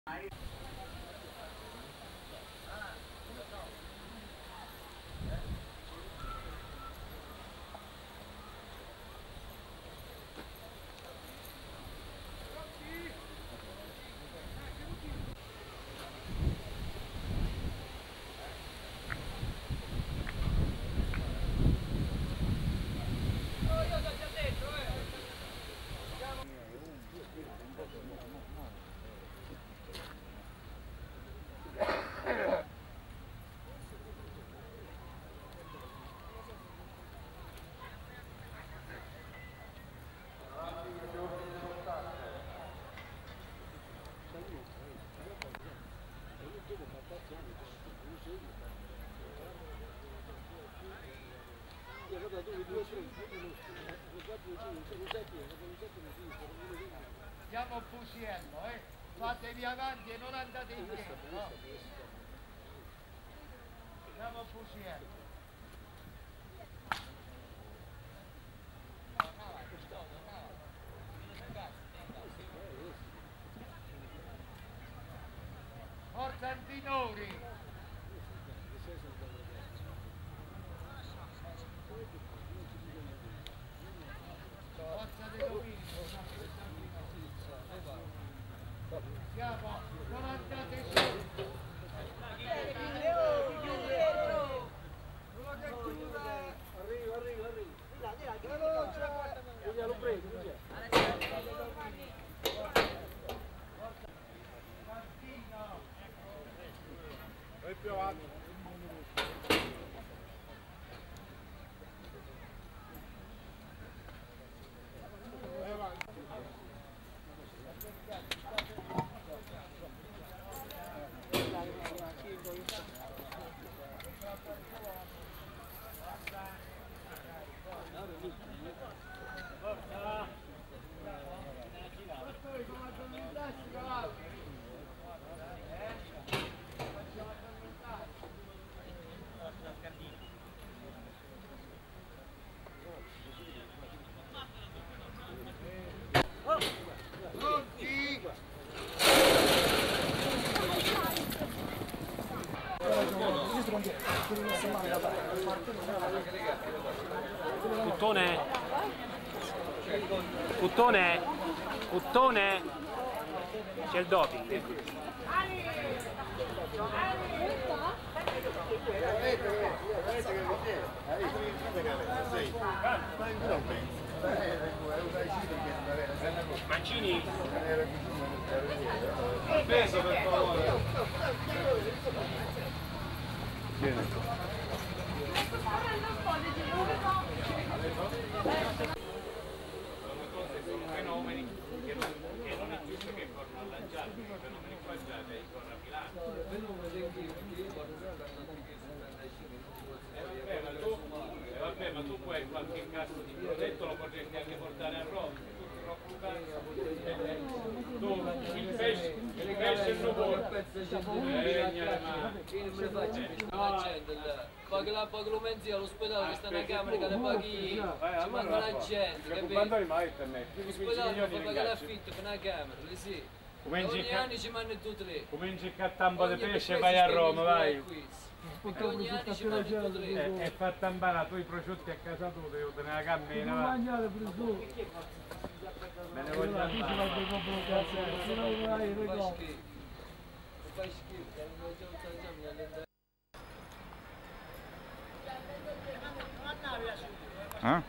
Diamo un fusiello, fatevi avanti e non andate indietro, no? Diamo un fusiello. Forza Antinori! Forza De Domingo! Siamo, non andate su! Arrivo. Lo prendo, vai più avanti. Vai avanti. Puttone, c'è il doping. Mancini? Peso per favore. Sono fenomeni che non è giusto che corrono a lanciare, perché i fenomeni qua già corrono a Milano. Vabbè, ma tu puoi qualche caso di protetto lo potresti anche portare a Roma. Il pesce non vuole. Paghi lo mezzi all'ospedale che sta nella camera che le paghi, ci manca la gente, capito? Quando rimane internet? L'ospedale fa pagare l'affitto per una camera, lì sì. Ogni anno ci mandano 2-3. Cominci a tampo di pesce e vai a Roma, vai. Ogni anno ci mandano 2-3. E fa tampare tu i prosciutti a casa tua, devo tenere la cammina, va. Mangiare per su. Me ne voglio andare. Fai schifo, non già Ah?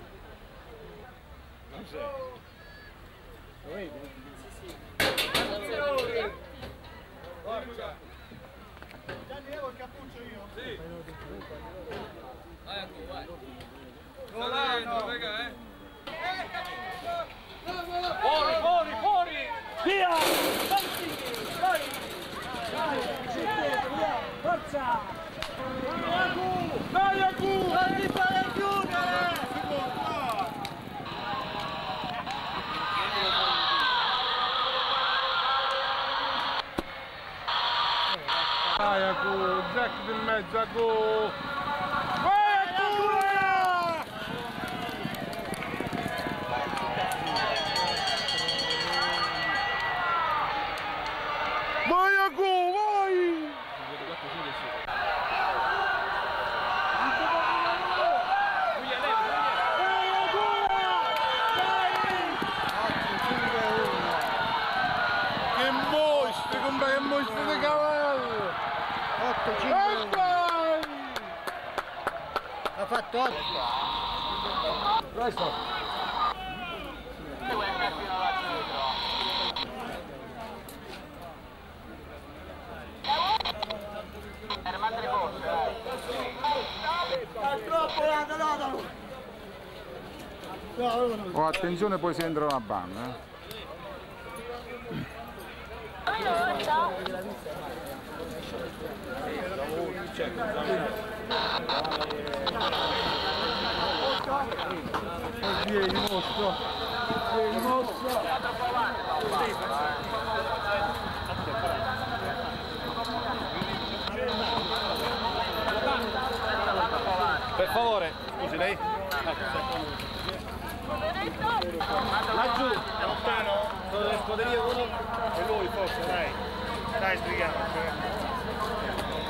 Non so. Lo vedi? Forza! Gianni, levo il cappuccio io? Sì! Vai, vai! Rolando, raga, Fuori! Via! Vai! Forza! Vai a cu! Non ti fare chiudere! Si può qua! Vai a cu, Jack del mezzo a cu! Vai a cu! Vai a go, vai! Che mostri, compare che mostri di cavallo! 8, 5, E vai! ha fatto 8. Questo. Oh, attenzione, poi si entra una banna. Vieni mostro. Vieni mostro. Per favore, scusi lei? Laggiù. Lontano? Dove le scuderie uno? E lui forse, dai. Dai, sbrighiamoci.